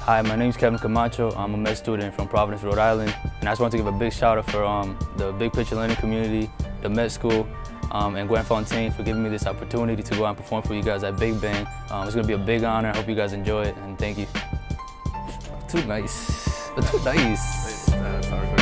Hi, my name is Kevin Camacho. I'm a med student from Providence, Rhode Island. And I just want to give a big shout out for the Big Picture Learning community, the med school, and Gwen Fontaine for giving me this opportunity to go out and perform for you guys at Big Bang. It's going to be a big honor. I hope you guys enjoy it, and thank you. Too nice. Too nice.